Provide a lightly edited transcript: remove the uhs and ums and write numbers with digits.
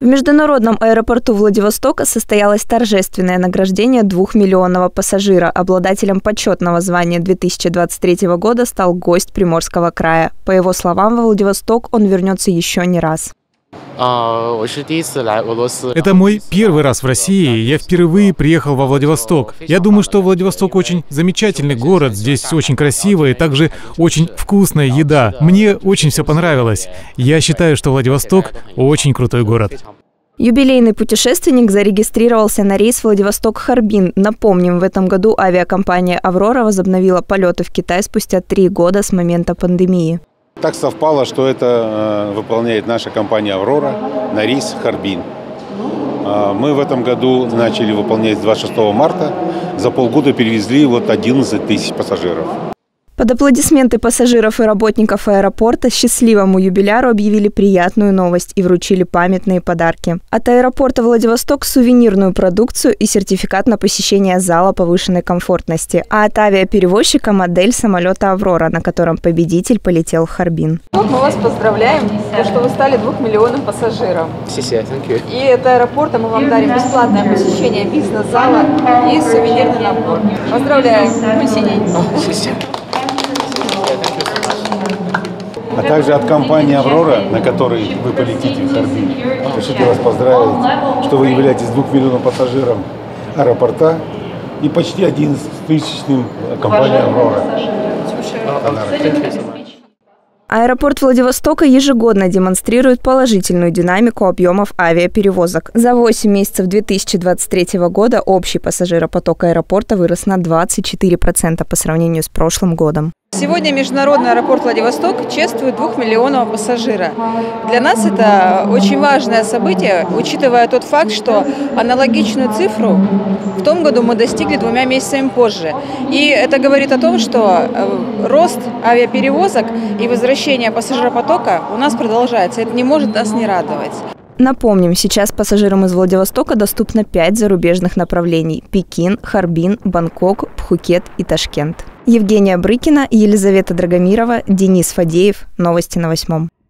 В международном аэропорту Владивостока состоялось торжественное награждение 2-миллионного пассажира. Обладателем почетного звания 2023 года стал гость Приморского края. По его словам, во Владивосток он вернется еще не раз. Это мой первый раз в России. Я впервые приехал во Владивосток. Я думаю, что Владивосток очень замечательный город. Здесь очень красиво и также очень вкусная еда. Мне очень все понравилось. Я считаю, что Владивосток очень крутой город. Юбилейный путешественник зарегистрировался на рейс Владивосток-Харбин. Напомним, в этом году авиакомпания «Аврора» возобновила полеты в Китай спустя 3 года с момента пандемии. Так совпало, что это выполняет наша компания «Аврора» на рейс Харбин. Мы в этом году начали выполнять с 26 марта. За полгода перевезли 11 тысяч пассажиров. Под аплодисменты пассажиров и работников аэропорта счастливому юбиляру объявили приятную новость и вручили памятные подарки. От аэропорта Владивосток сувенирную продукцию и сертификат на посещение зала повышенной комфортности, а от авиаперевозчика модель самолета «Аврора», на котором победитель полетел в Харбин. Мы вас поздравляем, что вы стали 2-миллионным пассажиром. И от аэропорта мы вам дарим бесплатное посещение бизнес-зала и сувенирный набор. Поздравляем! А также от компании «Аврора», на которой вы полетите в Харбин. Решите вас поздравить, что вы являетесь 2-миллионным пассажиром аэропорта и почти 11-тысячным компанией «Аврора». Аэропорт Владивостока ежегодно демонстрирует положительную динамику объемов авиаперевозок. За 8 месяцев 2023 года общий пассажиропоток аэропорта вырос на 24% по сравнению с прошлым годом. Сегодня Международный аэропорт Владивосток чествует 2-миллионного пассажира. Для нас это очень важное событие, учитывая тот факт, что аналогичную цифру в том году мы достигли 2 месяцами позже. И это говорит о том, что рост авиаперевозок и возвращение пассажиропотока у нас продолжается. Это не может нас не радовать. Напомним, сейчас пассажирам из Владивостока доступно 5 зарубежных направлений – Пекин, Харбин, Бангкок, Пхукет и Ташкент. Евгения Брыкина, Елизавета Драгомирова, Денис Фадеев. Новости на 8.